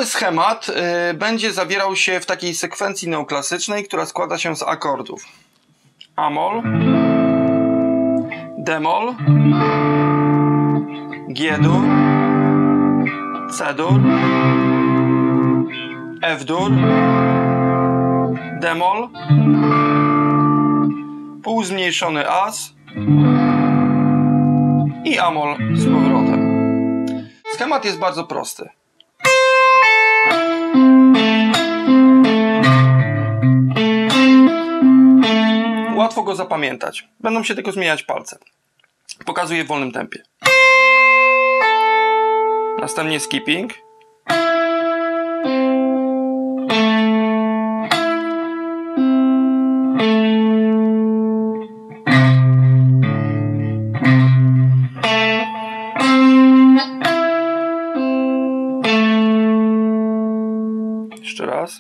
Cały schemat będzie zawierał się w takiej sekwencji neoklasycznej, która składa się z akordów A-moll, D-moll, G-dur, C-dur, F-dur, D-moll, półzmniejszony as i A-moll z powrotem. Schemat jest bardzo prosty. Łatwo go zapamiętać. Będą się tylko zmieniać palce. Pokazuję w wolnym tempie. Następnie skipping. Jeszcze raz.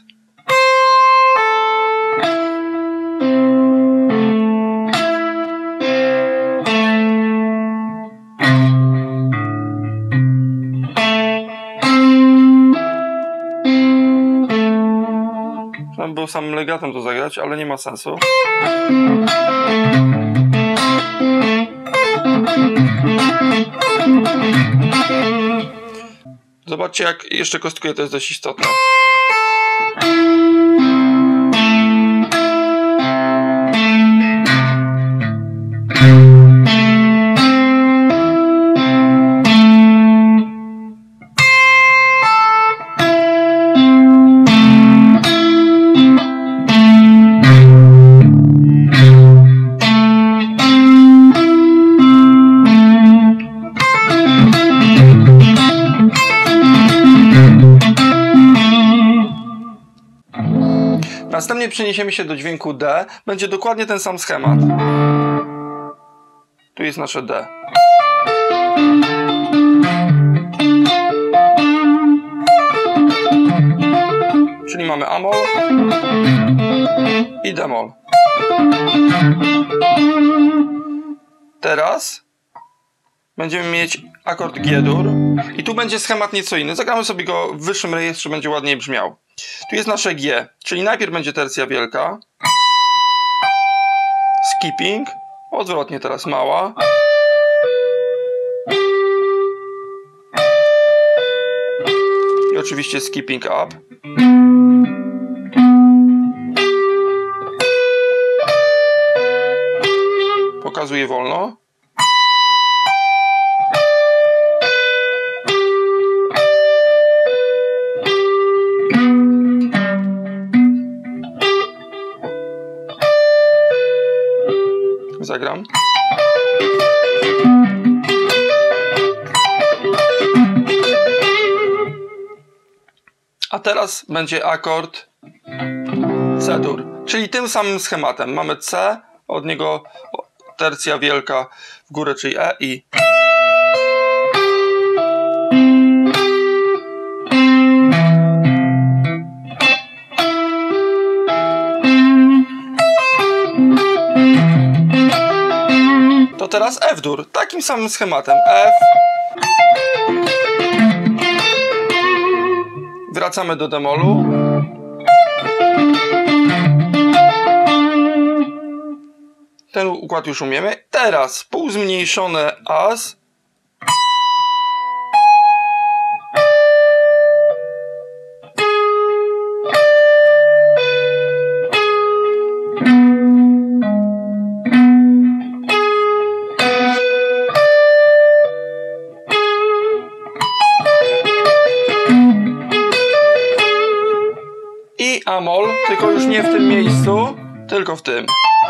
Trzeba było samym legatem to zagrać, ale nie ma sensu. Zobaczcie, jak jeszcze kostkuję, to jest dość istotne. Następnie przeniesiemy się do dźwięku D. Będzie dokładnie ten sam schemat. Tu jest nasze D. Czyli mamy A-moll i D-moll. Teraz będziemy mieć akord G-dur i tu będzie schemat nieco inny. Zagramy sobie go w wyższym rejestrze, będzie ładniej brzmiał. Tu jest nasze G, czyli najpierw będzie tercja wielka, skipping, odwrotnie teraz mała, i oczywiście skipping up. Pokazuję wolno. Zagram. A teraz będzie akord C-dur, czyli tym samym schematem. Mamy C, od niego tercja wielka w górę, czyli E i to teraz F-dur, takim samym schematem. F. Wracamy do D-mollu. Ten układ już umiemy. Teraz półzmniejszone as. I A-moll, tylko już nie w tym miejscu, tylko w tym.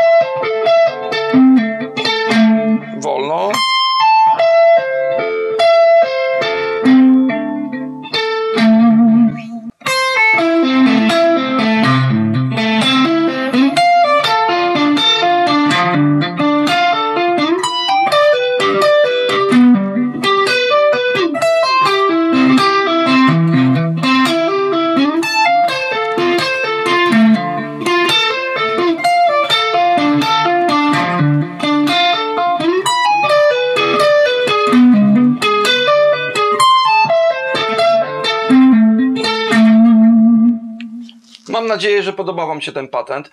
Wolno. Mam nadzieję, że podobał Wam się ten patent.